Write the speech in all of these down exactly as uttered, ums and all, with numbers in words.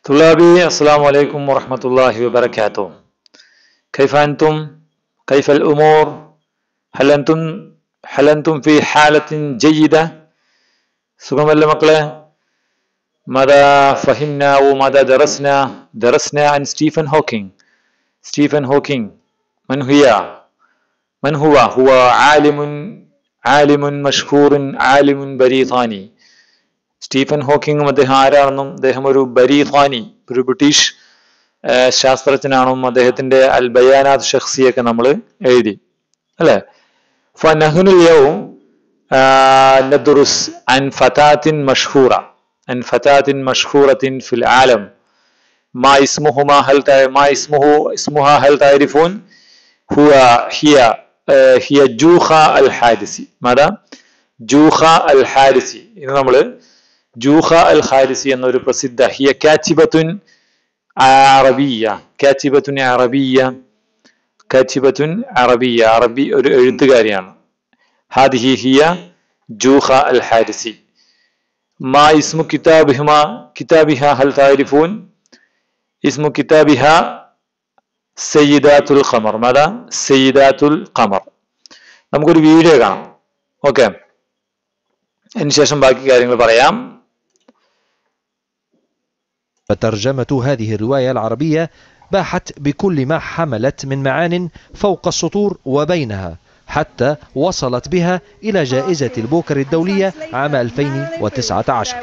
طلابي السلام عليكم ورحمة الله وبركاته. كيف أنتم؟ كيف الأمور؟ هل أنتم هل أنتم في حالة جيدة؟ سلام الله مقلة. ماذا فهمنا وماذا درسنا؟ درسنا عن ستيفن هوكينج. ستيفن هوكينج من هي؟ من هو؟ هو عالم عالم مشهور عالم بريطاني. Stephen ഹോക്കിങ്ങും അദ്ദേഹം ആരാണെന്നും അദ്ദേഹം ഒരു ബരീഖാനി ഒരു ബ്രിട്ടീഷ് ശാസ്ത്രജ്ഞനാണെന്നും അദ്ദേഹത്തിന്റെ അൽ ബയാനാത്ത് ഷഖ്സിയൊക്കെ നമ്മൾ എഴുതി അല്ലെ. ഫനഹ്നു യൗം നദ്റുസ് അൻ ഫതാത്തിൻ മഷ്ഹൂറ അൻ ഫതാത്തിൻ മഷ്ഹൂറത്തിൻ ഫിൽ ആലം മാ ഇസ്മുഹുമാ ഹൽ മാ ഇസ്മുഹു ഇസ്മുഹാ ഹൽ തഅരിഫൂൻ ഹുവ ഹിയ ഹിയ ജൂഖ അൽ ഹാരിസി. മാദാ ജൂഖ അൽ ഹാരിസി. ഇത് നമ്മള് ജൂഖ അൽ ഹാരിസി എന്നൊരു പ്രസിദ്ധ ഹിയ കാച്ചിബത്തുൻ അറബിയ കാച്ചിബത്തുൻ അറബിയ കാച്ചിബത്തുൻ അറബിയ അറബി ഒരു എഴുത്തുകാരിയാണ്. ഹാദിഹി ഹിയ ജൂഖ അൽ ഹാരിസി. മാ ഇസ്മു കിതാബിഹ കിതാബിഹ ഹൽ തഅരിഫൂൻ ഇസ്മു കിതാബിഹ സയ്യിദാത്തുൽ ഖമർ. മാദാ സയ്യിദാത്തുൽ ഖമർ. നമുക്കൊരു വീഡിയോ കാണാം. ഓക്കെ, അതിനുശേഷം ബാക്കി കാര്യങ്ങൾ പറയാം. فترجمة هذه الرواية العربية باحت بكل ما حملت من معان فوق السطور وبينها حتى وصلت بها إلى جائزة البوكر الدولية عام ألفين وتسعة عشر.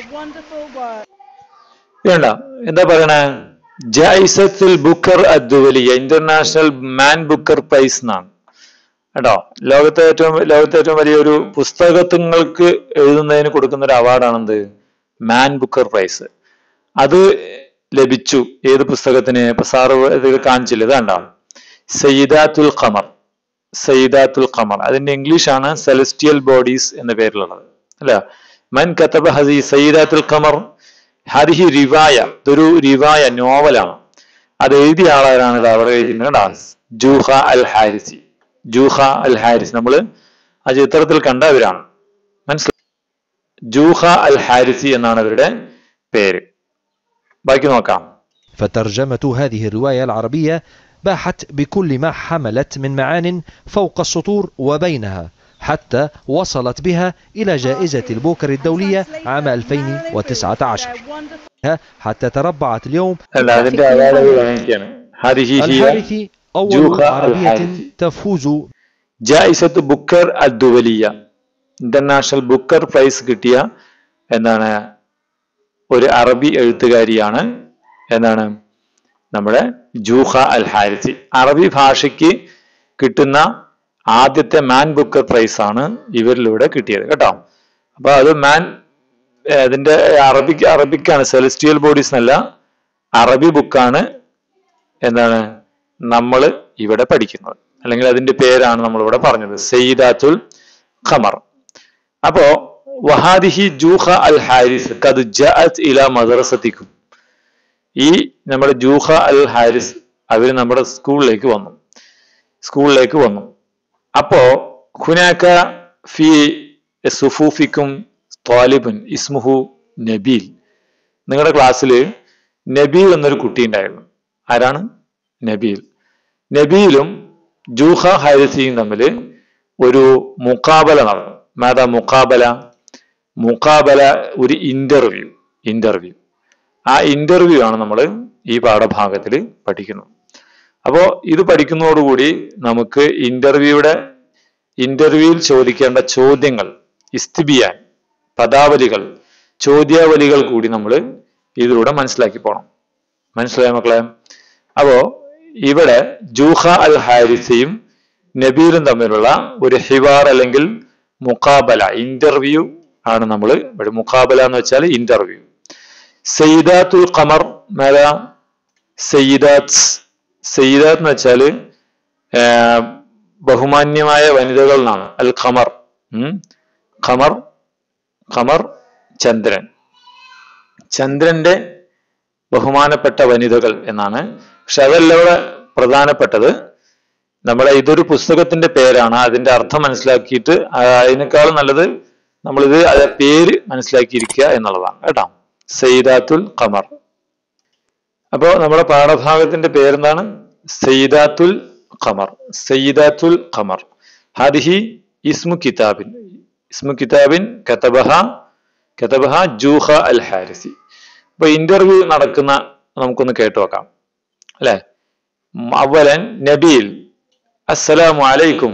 എന്താ പറയണേ? ജൈസത്തുൽ ബുക്കർ അദ്ദുവലിയ ഇന്റർനാഷണൽ മാൻ ബുക്കർ പ്രൈസ് എന്നാണ് കേട്ടോ. ലോകത്തെ ഏറ്റവും ലോകത്തെ ഏറ്റവും വലിയൊരു പുസ്തകങ്ങൾക്ക് എഴുതുന്നതിന് കൊടുക്കുന്ന ഒരു അവാർഡാണെന്ത്? മാൻ ബുക്കർ പ്രൈസ്. അത് ലഭിച്ചു ഏത് പുസ്തകത്തിന്? ഇപ്പൊ സാറ് ഇത് കാണിച്ചില്ല, ഇതാണ്ടാ സയ്യിദാത്തുൽ ഖമർ. സയ്യിദാത്തുൽ ഖമർ അതിന്റെ ഇംഗ്ലീഷ് ആണ് സെലസ്റ്റിയൽ ബോഡീസ് എന്ന പേരിലുള്ളത് അല്ല. മൻ കതബ ഹദി സയ്യിദാത്തുൽ ഖമർ ഹദിഹി റിവായ. ഇതൊരു റിവായ നോവലാണ്. അത് എഴുതിയ ആളാരാണ്? അവിടെ എഴുതിയിട്ടുണ്ട് ജൂഖ അൽ ഹാരിസി. ജൂഖ അൽ ഹാരിസ് നമ്മള് ആ ചിത്രത്തിൽ കണ്ടവരാണ്, മനസ്സിലായി. ജൂഖ അൽ ഹാരിസി എന്നാണ് അവരുടെ പേര്. ബാക്കി നോക്കാം. فترجمة هذه الرواية العربية باحت بكل ما حملت من معان فوق السطور وبينها حتى وصلت بها إلى جائزة البوكر الدولية عام ألفين وتسعة عشر حتى تربعت اليوم. الحارثي أول عربية تفوز ജായിസത്ത് ബുക്കർ അദ്ദുവലിയ ഇന്റർനാഷണൽ ബുക്കർ പ്രൈസ് കിട്ടിയ എന്താണ് ഒരു അറബി എഴുത്തുകാരിയാണ്. എന്താണ് നമ്മുടെ ജൂഖ അൽ ഹാരിസി. അറബി ഭാഷയ്ക്ക് കിട്ടുന്ന ആദ്യത്തെ മാൻ ബുക്കർ പ്രൈസ് ആണ് ഇവരിലൂടെ കിട്ടിയത് കേട്ടോ. അപ്പൊ അത് മാൻ അതിന്റെ അറബിക്ക് അറബിക്കാണ്, സെലസ്റ്റിയൽ ബോഡീസ് എന്നല്ല, അറബി ബുക്കാണ് എന്താണ് നമ്മൾ ഇവിടെ പഠിക്കുന്നത്, അല്ലെങ്കിൽ അതിന്റെ പേരാണ് നമ്മളിവിടെ പറഞ്ഞത് സയ്യിദാത്തുൽ ഖമർ. അപ്പോ വഹാദിഹി ജൂഖ അൽ ഹാരിസ് ഖദ് ജഅത് ഇലാ മദ്റസതികും. ഈ നമ്മുടെ ജൂഖ അൽ ഹാരിസ് അവര് നമ്മുടെ സ്കൂളിലേക്ക് വന്നു സ്കൂളിലേക്ക് വന്നു അപ്പോ ഹുനാക ഫി സുഫൂഫിക്കും ത്വാലിബുൻ ഇസ്മുഹു നബീൽ. നിങ്ങളുടെ ക്ലാസ്സിൽ നബീൽ എന്നൊരു കുട്ടി ഉണ്ടായിരുന്നു. ആരാണ്? നബീൽ. നബീലും ജൂഖ ഹാരിസിയും തമ്മിൽ ഒരു മുഖാബല നടന്നു. മാതാ മുഖാബല മുഖാബല ഒരു ഇന്റർവ്യൂ ഇന്റർവ്യൂ ആ ഇന്റർവ്യൂ ആണ് നമ്മൾ ഈ പാഠഭാഗത്തിൽ പഠിക്കുന്നത്. അപ്പോ ഇത് പഠിക്കുന്നതോടുകൂടി നമുക്ക് ഇന്റർവ്യൂയുടെ ഇന്റർവ്യൂവിൽ ചോദിക്കേണ്ട ചോദ്യങ്ങൾ, ഇസ്തിബിയാൻ, പദാവലികൾ, ചോദ്യാവലികൾ കൂടി നമ്മൾ ഇതിലൂടെ മനസ്സിലാക്കി പോകണം. മനസ്സിലായ മക്കളെ? അപ്പോ ഇവിടെ ജൂഖ അൽ ഹാരിസയും നബീലും തമ്മിലുള്ള ഒരു ഹിവാർ അല്ലെങ്കിൽ മുഖാബല ഇന്റർവ്യൂ ആണ് നമ്മൾ ഇവിടെ. മുഖാബല എന്ന് വെച്ചാൽ ഇന്റർവ്യൂ. സയ്യിദാത്തുൽ ഖമർ മേല സയ്യിദാത്ത് സയ്യിദാത്ത് എന്ന് വെച്ചാല് ബഹുമാന്യമായ വനിതകൾ എന്നാണ്. അൽ ഖമർ ഖമർ ഖമർ ചന്ദ്രൻ, ചന്ദ്രന്റെ ബഹുമാനപ്പെട്ട വനിതകൾ എന്നാണ്. പക്ഷെ അതല്ല ഇവിടെ പ്രധാനപ്പെട്ടത്. നമ്മുടെ ഇതൊരു പുസ്തകത്തിന്റെ പേരാണ്. അതിന്റെ അർത്ഥം മനസ്സിലാക്കിയിട്ട് അതിനേക്കാൾ നല്ലത് നമ്മളിത് പേര് മനസ്സിലാക്കിയിരിക്കുക എന്നുള്ളതാണ് കേട്ടോ. സയ്യിദാത്തുൽ ഖമർ. അപ്പോ നമ്മുടെ പാഠഭാഗത്തിന്റെ പേരെന്താണ്? സയ്യിദാത്തുൽ ഖമർ. സയ്യിദാത്തുൽ ഖമർ. ഹാദിഹി ഇസ്മു കിതാബിൻ. ഇസ്മു കിതാബിൻ കതബഹ കതബഹ ജൂഹ അൽ ഹാരിസി. അപ്പൊ ഇന്റർവ്യൂ നടക്കുന്ന നമുക്കൊന്ന് കേട്ടു നോക്കാം അല്ലെ. അവലൻ നബീൽ അസ്സലാമു അലൈക്കും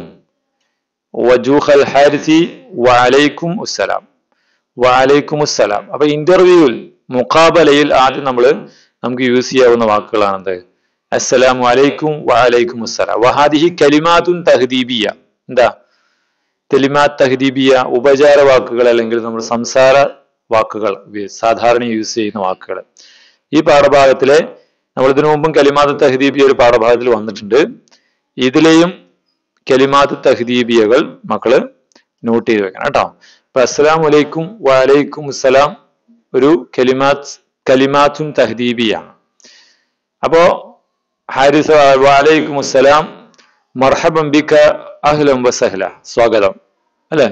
വജൂഹ അൽ ഹാരിസി വഅലൈക്കും അസ്സലാം വഅലൈക്കും അസ്സലാം. അപ്പൊ ഇന്റർവ്യൂവിൽ മുഖാബലയിൽ ആദ്യം നമ്മൾ നമുക്ക് യൂസ് ചെയ്യാവുന്ന വാക്കുകളാണെന്ത്? അസ്സലാമു അലൈക്കും വഅലൈക്കും അസ്സലാം. വഹാദിഹി കലിമാത്തുൻ തഹ്ദീബിയ. എന്താ കലിമാത്ത് തഹ്ദീബിയ? ഉപചാര വാക്കുകൾ അല്ലെങ്കിൽ നമ്മൾ സംസാര വാക്കുകൾ, സാധാരണ യൂസ് ചെയ്യുന്ന വാക്കുകൾ. ഈ പാഠഭാഗത്തിലെ നമ്മൾ ഇതിനു മുമ്പും കലിമാത്ത് തഹ്ദീബിയ ഒരു പാഠഭാഗത്തിൽ വന്നിട്ടുണ്ട്. ഇതിലെയും കലിമാത്ത് തഹ്ദീബിയകൾ മക്കള് നോട്ട് ചെയ്ത് വെക്കണം കേട്ടോ. അപ്പൊ അസ്സലാമു അലൈക്കും വഅലൈക്കും അസ്സലാം ഒരു കലിമാത്ത് കലിമാത്തുൻ തഹ്ദീബിയാണ്. അപ്പോ ഹാരിസ വഅലൈക്കും അസ്സലാം മർഹബൻ ബിക അഹ്ലൻ വസഹ്ല, സ്വാഗതം അല്ലെ.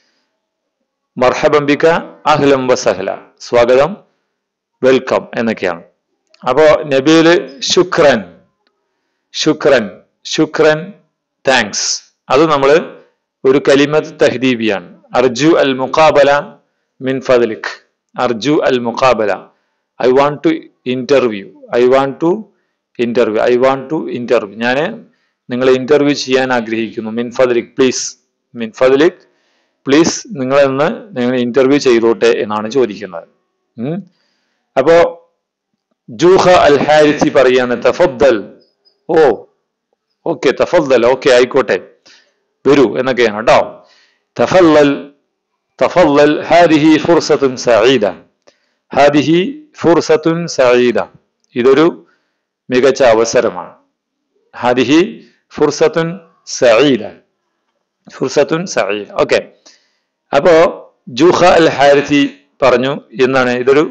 മർഹബൻ ബിക അഹ്ലൻ വസഹ്ല, സ്വാഗതം, വെൽക്കം എന്നൊക്കെയാണ്. അപ്പോ നബീല് ശുക്രൻ ശുക്രൻ ശുക്രൻ താങ്ക്സ്. അത് നമ്മള് ഒരു കലിമത്ത് തഹ്ദീബിയാണ്. അർജു അൽ മുഖാബല മിൻ ഫദ്ലിക്. അർജു അൽ മുഖാബല, I want to interview I want to interview I want to interview ഞാൻ നിങ്ങളെ ഇന്റർവ്യൂ ചെയ്യാൻ ആഗ്രഹിക്കുന്നു. മിൻ ഫദ്ലിക് പ്ലീസ് മിൻ ഫദ്ലിക് പ്ലീസ് നിങ്ങളെന്ന് നിങ്ങൾ ഇന്റർവ്യൂ ചെയ്തോട്ടെ എന്നാണ് ചോദിക്കുന്നത്. ഉം അപ്പോ ജൂഹ അൽ ഹാരിസി പറയാണ് തഫദ്ദൽ. ഓ ഓക്കെ തഫദ്ദൽ, ഓക്കെ ആയിക്കോട്ടെ, വരൂ എന്നൊക്കെയാണ് കേട്ടോ. തഫല്ലൽ തഫല്ലൽ ഹാദിഹി ഫുർസത്തുൻ സഈദ. ഹാദിഹി ഫുർസത്തുൻ സഈദ, ഇതൊരു മികച്ച അവസരമാണ്. ഹാദിഹി ഫുർസത്തുൻ സഈദ ഫുർസത്തുൻ സഈദ. ഓക്കെ. അപ്പോ ജൂഹ അൽ ഹാരിസി പറഞ്ഞു എന്നാണ് ഇതൊരു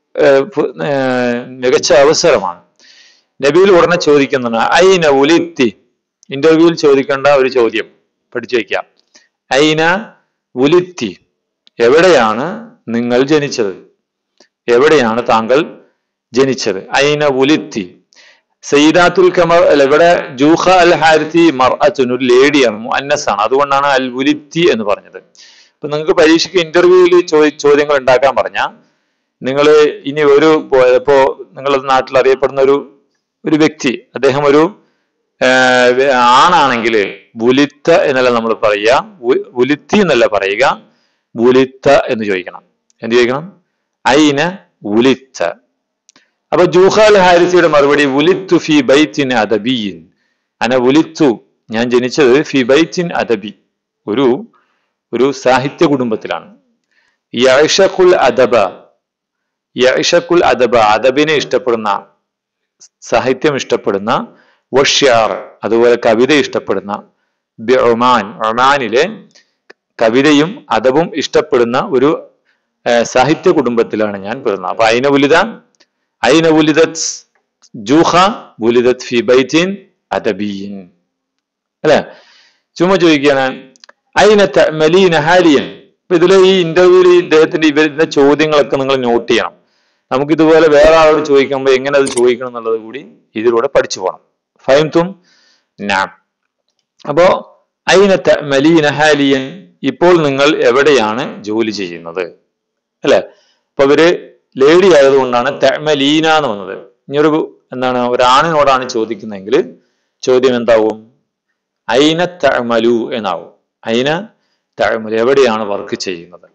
മികച്ച അവസരമാണ്. നബിയിൽ ഉടനെ ചോദിക്കുന്നതാണ് ഐന ഉലിത്തി. ഇന്റർവ്യൂവിൽ ചോദിക്കേണ്ട ഒരു ചോദ്യം പഠിച്ചു വയ്ക്കാം. ഐന ഉലിത്തി, എവിടെയാണ് നിങ്ങൾ ജനിച്ചത്? എവിടെയാണ് താങ്കൾ ജനിച്ചത്? ഐന ഉലിത്തി. സയ്യിദാത്തുൽ ഖമർ അല്ല, ഇവിടെ ജൂഹ അൽ ഹാരിസി മർഅത്തുൻ, ഒരു ലേഡിയാണ്, മുഅന്നസാണ്. അതുകൊണ്ടാണ് അൽ ഉലിത്തി എന്ന് പറഞ്ഞത്. അപ്പൊ നിങ്ങൾക്ക് പരീക്ഷയ്ക്ക് ഇന്റർവ്യൂവിൽ ചോദ്യങ്ങൾ ഉണ്ടാക്കാൻ പറഞ്ഞ നിങ്ങൾ ഇനി ഒരു ഇപ്പോ നിങ്ങളുടെ നാട്ടിൽ അറിയപ്പെടുന്ന ഒരു ഒരു വ്യക്തി, അദ്ദേഹം ഒരു ആണാണെങ്കിൽ ബുലിത്ത എന്നല്ല നമ്മൾ പറയുക, ഉലിത്തി എന്നല്ല പറയുക, ബുലിത്ത എന്ന് ചോദിക്കണം. എന്ത് ചോദിക്കണം? ഐന ഉലിത്ത. അപ്പൊ ജൂഹ അൽ ഹാരിസിയുടെ മറുപടി ഉലിത്തു ഫി ബൈത്തിൻ അദബിയിൻ. അന ഉലിത്തു, ഞാൻ ജനിച്ചത് ഫി ബൈത്തിൻ അദബി, ഒരു ഒരു സാഹിത്യ കുടുംബത്തിലാണ്. യഅ്ഷഖുൽ അദബ യഅ്ഷഖുൽ അദബ, അദബിനെ ഇഷ്ടപ്പെടുന്ന, സാഹിത്യം ഇഷ്ടപ്പെടുന്ന, വഷ്യാർ, അതുപോലെ കവിത ഇഷ്ടപ്പെടുന്ന, ബി ഒമാൻ, ഒമാനിലെ കവിതയും അദബും ഇഷ്ടപ്പെടുന്ന ഒരു സാഹിത്യ കുടുംബത്തിലാണ് ഞാൻ പിറന്നത്. അപ്പൊ ഐന ഉലിദ ഐന ഉലിദത് ജൂഹ ഉലിദത് ഫി ബൈത്തിൻ അദബിയിൻ അല്ലെ. ചുമ്മാ ചോദിക്കുകയാണ് ഐന തഅമലീന ഹാലിയൻ. അപ്പൊ ഇതിലെ ഈ ഇന്റർവ്യൂവിൽ ഇദ്ദേഹത്തിന്റെ ഇവരുടെ ചോദ്യങ്ങളൊക്കെ നിങ്ങൾ നോട്ട് ചെയ്യണം. നമുക്ക് ഇതുപോലെ വേറെ ആളോട് ചോദിക്കുമ്പോൾ എങ്ങനെ അത് ചോദിക്കണം എന്നുള്ളത് കൂടി ഇതിലൂടെ പഠിച്ചു പോകണം. ഫഹംതും? നഅം. അപ്പോ ഐന തഅമലീന ഹാലിയൻ, ഇപ്പോൾ നിങ്ങൾ എവിടെയാണ് ജോലി ചെയ്യുന്നത് അല്ലെ. അപ്പൊ ഇവര് ലേഡി ആയതുകൊണ്ടാണ് തഅമലീന എന്ന് വന്നത്. ഇനിയൊരു എന്താണ് ഒരാണിനോടാണ് ചോദിക്കുന്നതെങ്കിൽ ചോദ്യം എന്താവും? ഐന തഅമലു എന്നാവും. ഐന തഅമലു, എവിടെയാണ് വർക്ക് ചെയ്യുന്നത്.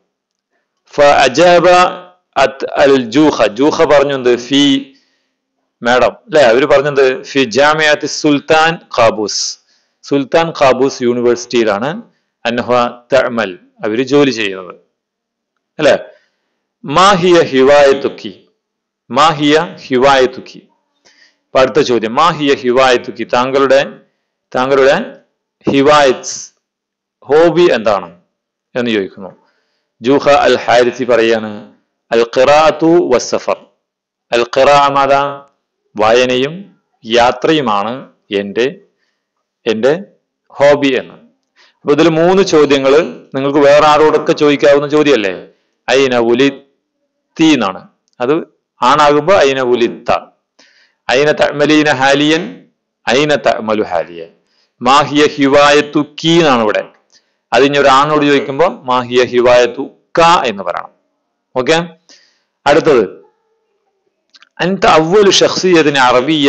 ഫഅജാബ അൽ ജൂഹ, ജൂഹ പറഞ്ഞു എന്ത്? ഫി, മാഡം അല്ലെ, അവര് പറഞ്ഞത് ഫി ജാമിഅത്ത് സുൽത്താൻ ഖാബൂസ്, സുൽത്താൻ ഖാബൂസ് യൂണിവേഴ്സിറ്റിയിലാണ് അൻഹ തഅമൽ, അവര് ജോലി ചെയ്യുന്നത് അല്ലെ. മാഹിയ ഹിവായത്തുക്കി, മാഹിയ ഹിവായത്തുക്കി. അപ്പൊ അടുത്ത ചോദ്യം മാഹിയ ഹിവായത്തുക്കി, താങ്കളുടെ താങ്കളുടെ ഹിവായത്ത്, ഹോബി എന്താണ് എന്ന് ചോദിക്കുന്നു. ജൂഹ അൽ ഹാരിസി പറയാണ് അൽ ഖിറാഅത്തു വസ്സഫർ. അൽ ഖിറാഅ മാദാ, വായനയും യാത്രയുമാണ് എൻ്റെ എൻ്റെ ഹോബി എന്ന്. അപ്പൊ ഇതിൽ മൂന്ന് ചോദ്യങ്ങൾ നിങ്ങൾക്ക് വേറെ ആരോടൊക്കെ ചോദിക്കാവുന്ന ചോദ്യമല്ലേ. ഐന ഉലിത്തി എന്നാണ്, അത് ആണാകുമ്പോ ഐന ഉലിത്ത. ഐന തഅമലീന ഹാലിയൻ, ഐന തഅമലു ഹാലിയൻ. മാഹിയ ഹിവായത്തു കീ എന്നാണ് ഇവിടെ. അതിന് ഒരാണോട് ചോദിക്കുമ്പോൾ മാഹിയ ഹിവായത്തു ക എന്ന് പറയണം. ഓക്കെ. അടുത്തത് അൻത അവ്വലു ശഖ്സിയത്തിൻ അറബിയ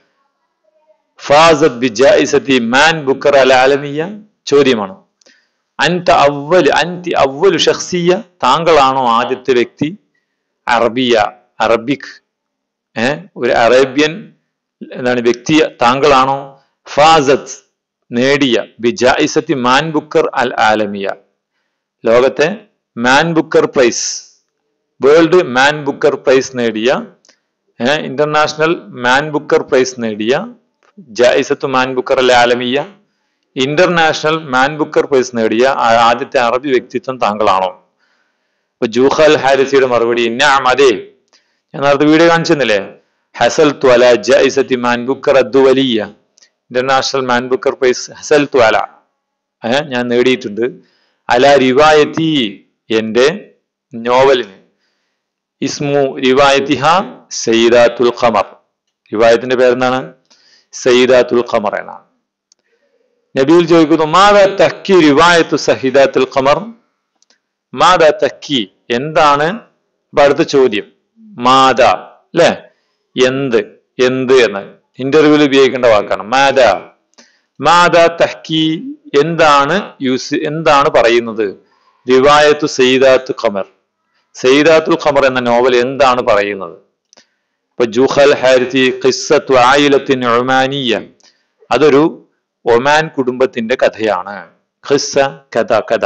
ഫാസത് ബിജായിസത്തി മാൻ ബുക്കർ അൽ ആലമിയ. ചോദ്യമാണ്. അൻത അവ്വൽ അൻതി അവ്വലു ശഖ്സിയ, താങ്കളാണോ ആദ്യത്തെ വ്യക്തി, അറബിയ അറബിക് ഏഹ് ഒരു അറേബ്യൻ എന്താണ് വ്യക്തി താങ്കളാണോ, ഫാസത്ത് നേടിയ, ബിജായിസത്തി മാൻ ബുക്കർ അൽ ആലമിയ, ലോകത്തെ Man Booker prize, world Man Booker prize നേടിയ, uh international Man Booker prize നേടിയ, ജായിസത്തു മാൻ ബുക്കർ അൽ ആലമിയ, ഇന്റർനാഷണൽ മാൻ ബുക്കർ പ്രൈസ് നേടിയ ആദ്യത്തെ അറബി വ്യക്തിത്വം താങ്കളാണോ? അപ്പൊ ജൂഖ അൽ ഹാരിസിയുടെ മറുപടി നഅം, അതെ. ഞാൻ നേരത്തെ വീഡിയോ കാണിച്ചെന്നില്ലേ, ഹസൽതു അല ജായിസത്തി മാൻ ബുക്കർ അദ്ദുവലിയ, ഇന്റർനാഷണൽ മാൻ ബുക്കർ പ്രൈസ് ഹസൽതു അല, ഏഹ് ഞാൻ നേടിയിട്ടുണ്ട്, അല റിവായത്തി, എന്റെ നോവലിന്, ഇസ്മു റിവായത്തിഹ സയ്യിദാത്തുൽ ഖമർ, റിവായത്തിന്റെ പേരെന്താണ്, സയ്യിദാത്തുൽ ഖമർ എന്നാണ്. നബിയിൽ ചോദിക്കുന്നു മാദാ തഹ്കി റിവായത്തു സയ്യിദാത്തുൽ ഖമർ, മാദാ തഹ്കി, എന്താണ്. അപ്പൊ അടുത്ത ചോദ്യം മാദാ, അല്ലെ, എന്ത്, എന്ത് എന്ന് ഇന്റർവ്യൂവിൽ ഉപയോഗിക്കേണ്ട വാക്കാണ് മാദാ. മാദാ തഹ്കി, എന്താണ് യൂസ്, എന്താണ് പറയുന്നത്, റിവായത്തു സയ്യിദാത്തു ഖമർ, സയ്യിദാത്തുൽ ഖമർ എന്ന നോവൽ എന്താണ് പറയുന്നത്. ഇപ്പൊ ജൂഖൽ ഹാരിസി ഖിസ്സത്തു ആയിലത്തിൻ ഉമാനിയ, അതൊരു ഒമാൻ കുടുംബത്തിന്റെ കഥയാണ്. ഖിസ്സ കഥ, കഥ,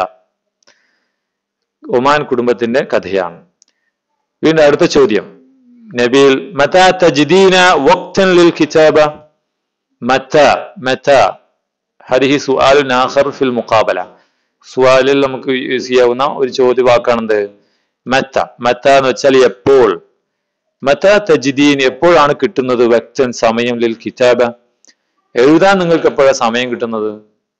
ഒമാൻ കുടുംബത്തിന്റെ കഥയാണ്. വീണ്ടും അടുത്ത ചോദ്യം നബിൽ മതാ തജ്ദീന വഖ്തൻ ലിൽ കിതാബ, മതാ, മതാ ഹദിഹി സുആലുൻ ആഖർ ഫിൽ മുഖാബല, സുആലിൽ നമുക്ക് യൂസ് ചെയ്യാവുന്ന ഒരു ചോദ്യവാക്കാണെന്ത്, മത. മത എന്ന് വെച്ചാൽ എപ്പോൾ. മതാ തജ്ദീൻ, എപ്പോഴാണ് കിട്ടുന്നത്, വഖ്തൻ സമയം, ലിൽ കിതാബ എഴുതാൻ നിങ്ങൾക്ക് എപ്പോഴാണ് സമയം കിട്ടുന്നത്.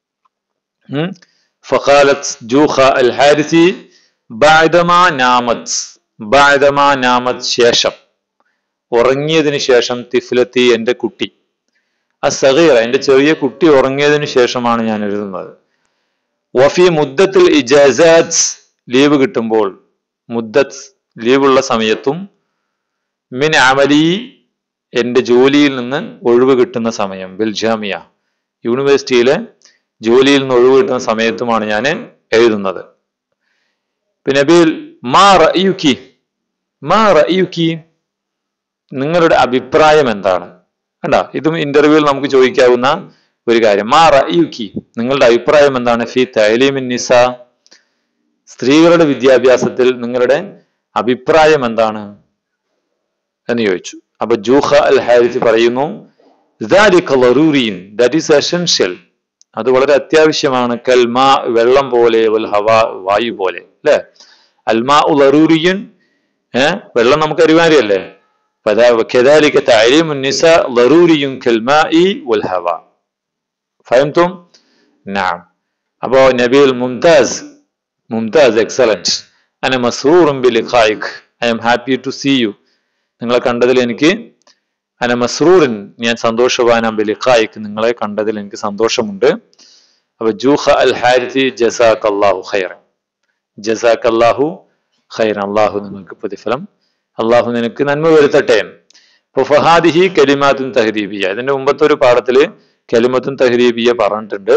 ഫഖാലത്ത് ജൂഖ അൽ ഹാരിസി ബഅദമാ നാമത്, ബഅദമാ നാമത് ശേഷം, ഉറങ്ങിയതിന് ശേഷം, തിഫ്ലത്തി എന്റെ കുട്ടി, അസ്സഗീറ എന്റെ ചെറിയ കുട്ടി ഉറങ്ങിയതിനു ശേഷമാണ് ഞാൻ എഴുതുന്നത്. വഫി മുദ്ദത്തുൽ ഇജാസാത്ത്, ലീവ് കിട്ടുമ്പോൾ, മുദ്ദത്ത് ലീവുള്ള സമയത്തും, മിൻ അമലി എന്റെ ജോലിയിൽ നിന്ന് ഒഴിവ് കിട്ടുന്ന സമയം, ബിൽ ജാമിയ യൂണിവേഴ്സിറ്റിയിലെ ജോലിയിൽ നിന്ന് ഒഴിവ് കിട്ടുന്ന സമയത്തുമാണ് ഞാൻ എഴുതുന്നത്. പിന്നെ ബിൽ മാ റഅയുകി, മാ റഅയുകി നിങ്ങളുടെ അഭിപ്രായം എന്താണ്. കണ്ട, ഇതും ഇന്റർവ്യൂവിൽ നമുക്ക് ചോദിക്കാവുന്ന ഒരു കാര്യം. മാ റഅയുകി നിങ്ങളുടെ അഭിപ്രായം എന്താണ്, ഫി തഅലീമിൻ നിസാ സ്ത്രീകളുടെ വിദ്യാഭ്യാസത്തിൽ നിങ്ങളുടെ അഭിപ്രായം എന്താണ് എന്ന് ചോദിച്ചു. അപ്പൊ ജൂഖ അൽ ഹാരിസി പറയുന്നു ദാലിക ലറൂരിൻ, ദാറ്റ് ഈസ് എസെൻഷ്യൽ, അത് വളരെ അത്യാവശ്യമാണ്, കൽമാ വെള്ളം പോലെ, വൽ ഹവാ വായു പോലെ, അല്ലെ. അൽമാ ലറൂരിൻ, ഏഹ് വെള്ളം നമുക്ക് അനിവാര്യമല്ലേ. കദാലിക തഅലീമുൻ നിസാ ലറൂരിൻ കൽമാഇ വൽ ഹവാ. ഫഹംതും? നഅം. അപ്പോ നബിൽ മുംതാസ്, മുംതാസ് എക്സലന്റ്, അന മസ്റൂറുൻ ബിലിഖായിക്, I am happy to see you, നിങ്ങളെ കണ്ടതിൽ എനിക്ക്, അന മസ്റൂറിൻ ഞാൻ സന്തോഷവാനാം, ബിലിഖായിക് നിങ്ങളെ കണ്ടതിൽ എനിക്ക് സന്തോഷമുണ്ട്. അപ്പൊ ജൂഖ അൽ ഹാരിസി ജസാക്കല്ലാഹു ഖൈറൻ, ജസാക്കല്ലാഹു ഖൈറൻ, അല്ലാഹു നിങ്ങൾക്ക് പ്രതിഫലം, അല്ലാഹു നിനക്ക് നന്മ വരുത്തട്ടെ. അപ്പൊ ഫഹാദിഹി കലിമാത്തുൻ തഹ്രീബിയ, ഇതിന്റെ മുമ്പത്തെ ഒരു പാഠത്തില് കലിമത്തുൻ തഹ്രീബിയ പറഞ്ഞിട്ടുണ്ട്.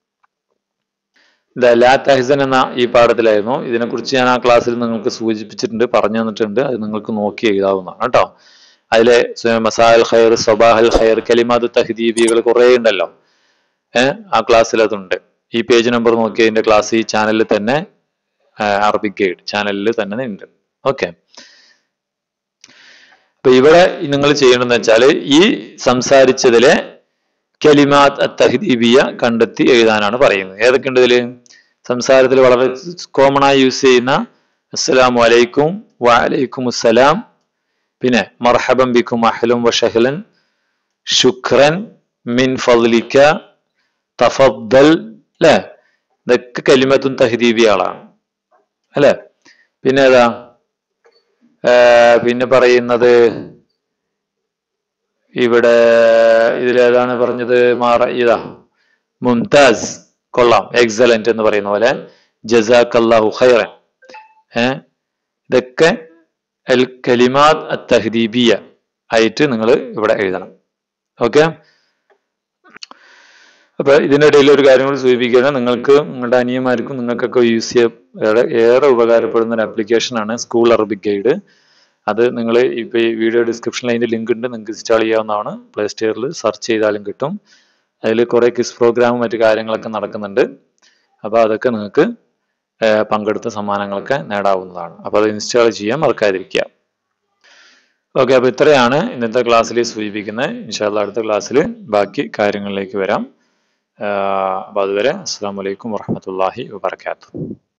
ലാ തഹ്സൻ എന്ന ഈ പാഠത്തിലായിരുന്നു. ഇതിനെക്കുറിച്ച് ഞാൻ ആ ക്ലാസ്സിൽ നിങ്ങൾക്ക് സൂചിപ്പിച്ചിട്ടുണ്ട്, പറഞ്ഞു തന്നിട്ടുണ്ട്. അത് നിങ്ങൾക്ക് നോക്കി എഴുതാവുന്നതാണ് കേട്ടോ. അതിലെ മസാൽ ഖൈർ, സബാഹൽ ഖൈർ, കലിമാത്തു തഹ്ദീബികൾ കുറെ ഉണ്ടല്ലോ. ഏഹ് ആ ക്ലാസ്സിൽ അതുണ്ട്. ഈ പേജ് നമ്പർ നോക്കി അതിന്റെ ക്ലാസ് ഈ ചാനലിൽ തന്നെ, അറബിക് ഗൈഡ് ചാനലിൽ തന്നെ ഉണ്ട്. ഓക്കെ. അപ്പൊ ഇവിടെ നിങ്ങൾ ചെയ്യണമെന്ന് വെച്ചാല് ഈ സംസാരിച്ചതിലെ കലിമാത്ത് തഹ്ദീബിയ കണ്ടെത്തി എഴുതാനാണ് പറയുന്നത്. ഏതൊക്കെയുണ്ട് ഇതില്? സംസാരത്തിൽ വളരെ കോമൺ ആയി യൂസ് ചെയ്യുന്ന അസ്സലാമു അലൈക്കും, വഅലൈക്കും അസ്സലാം, പിന്നെ മർഹബൻ ബിക്കും, അഹ്ലൻ വശഹ്ലൻ, ശുക്രൻ, മിൻ ഫദ്ലിക, തഫദ്ദൽ, അല്ലെ. ഇതൊക്കെ കലിമത്തുൻ തഹ്ദീബികളാണ്, അല്ലെ. പിന്നെ ഏതാ പിന്നെ പറയുന്നത് ഇവിടെ ഇതിലേതാണ് പറഞ്ഞത്? മാറ ഇതാ മുംതാസ്, കൊള്ളാം, എക്സലന്റ് എന്ന് പറയുന്ന പോലെ, ജസാക്കല്ലാഹു ഖൈറൻ. ഏഹ് ഇതൊക്കെ അൽ കലിമാത്ത് അത്തഹദീബിയ ആയിട്ട് നിങ്ങൾ ഇവിടെ എഴുതണം. ഓക്കെ. അപ്പൊ ഇതിനിടയിൽ ഒരു കാര്യം കൂടി സൂചിപ്പിക്കുകയാണ്, നിങ്ങൾക്ക് നിങ്ങളുടെ അനിയന്മാർക്കും നിങ്ങൾക്കൊക്കെ യൂസ് ചെയ്യാൻ ഏറെ ഉപകാരപ്പെടുന്ന ഒരു ആപ്ലിക്കേഷനാണ് സ്കൂൾ അറബിക് ഗൈഡ്. അത് നിങ്ങൾ ഇപ്പൊ ഈ വീഡിയോ ഡിസ്ക്രിപ്ഷനിൽ അതിന്റെ ലിങ്ക് ഉണ്ട്, നിങ്ങൾക്ക് ഇൻസ്റ്റാൾ ചെയ്യാവുന്നതാണ്. പ്ലേ സ്റ്റോറിൽ സെർച്ച് ചെയ്താലും കിട്ടും. അതിൽ കുറെ ക്വിസ് പ്രോഗ്രാമും മറ്റു കാര്യങ്ങളൊക്കെ നടക്കുന്നുണ്ട്. അപ്പൊ അതൊക്കെ നിങ്ങൾക്ക് പങ്കെടുത്ത സമ്മാനങ്ങളൊക്കെ നേടാവുന്നതാണ്. അപ്പൊ അത് ഇൻസ്റ്റാൾ ചെയ്യാൻ മറക്കാതിരിക്കുക. ഓക്കെ. അപ്പൊ ഇത്രയാണ് ഇന്നത്തെ ക്ലാസ്സിൽ സൂചിപ്പിക്കുന്നത്. ഇൻഷാ അല്ലാഹ് അടുത്ത ക്ലാസ്സിൽ ബാക്കി കാര്യങ്ങളിലേക്ക് വരാം. അപ്പൊ അതുവരെ അസ്സലാമു അലൈക്കും വറഹ്മത്തുള്ളാഹി വബറകാതുഹു.